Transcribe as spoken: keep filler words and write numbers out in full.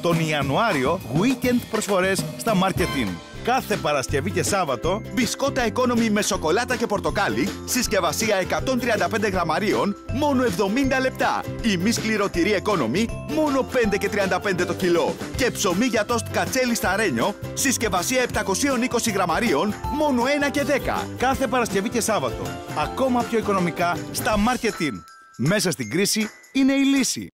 Τον Ιανουάριο, weekend προσφορές στα Marketing. Κάθε Παρασκευή και Σάββατο, μπισκότα economy με σοκολάτα και πορτοκάλι, συσκευασία εκατόν τριάντα πέντε γραμμαρίων, μόνο εβδομήντα λεπτά. Η μη σκληρωτηρή economy, μόνο πέντε και τριάντα πέντε το κιλό. Και ψωμί για τόστ κατσέλι σταρένιο, συσκευασία επτακόσια είκοσι γραμμαρίων, μόνο ένα και δέκα. Κάθε Παρασκευή και Σάββατο, ακόμα πιο οικονομικά στα Marketing. Μέσα στην κρίση είναι η λύση.